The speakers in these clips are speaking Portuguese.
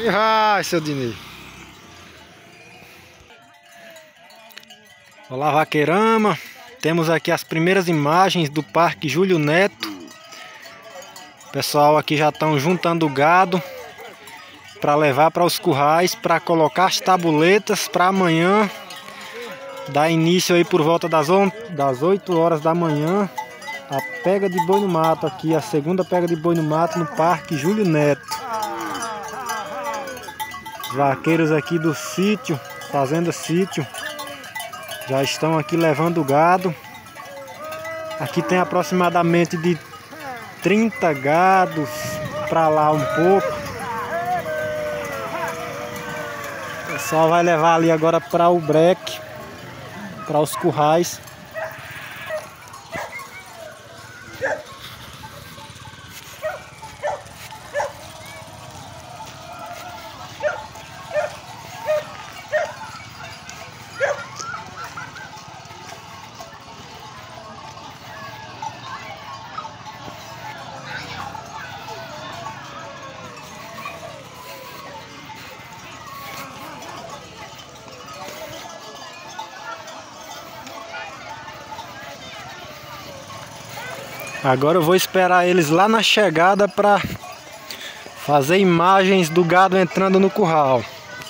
E vai, seu Dinei. Olá, vaqueirama. Temos aqui as primeiras imagens do Parque Júlio Neto. O pessoal aqui já estão juntando o gado para levar para os currais, para colocar as tabuletas para amanhã. Dar início aí por volta das 8 horas da manhã. A pega de boi no mato aqui, a segunda pega de boi no mato no Parque Júlio Neto. Os vaqueiros aqui do sítio, fazenda sítio, já estão aqui levando o gado. Aqui tem aproximadamente de 30 gados, para lá um pouco. O pessoal vai levar ali agora para o breque, para os currais. Agora eu vou esperar eles lá na chegada para fazer imagens do gado entrando no curral.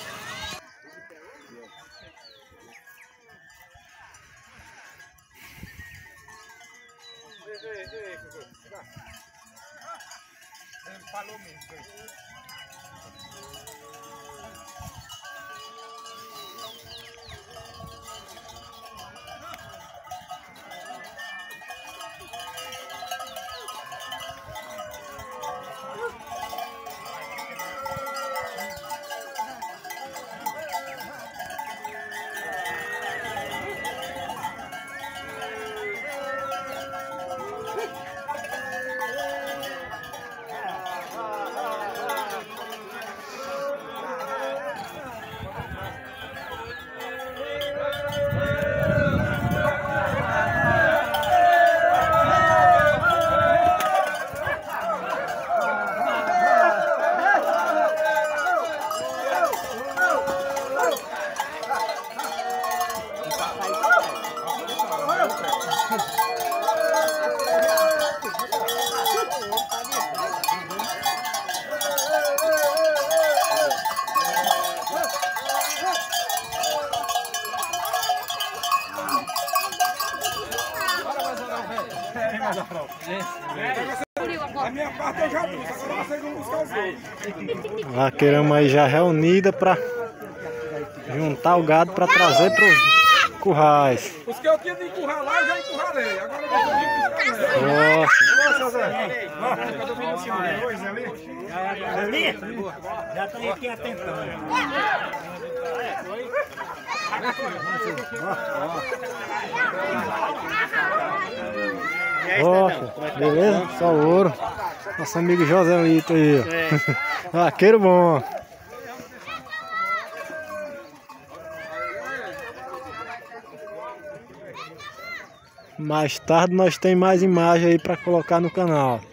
A minha parte eu já trouxe, agora vocês vão buscar os outros. Vaqueirama aí já reunida para juntar o gado para trazer para os currais. Os que eu tinha de encurralar, eu já encurralei. Agora eu vou buscar. Nossa. Nossa, Zé. Ali? Já estão aqui atentando. Nossa, beleza? Só ouro. Nosso amigo Joselito aí. Vaqueiro bom. Mais tarde nós tem mais imagem aí para colocar no canal.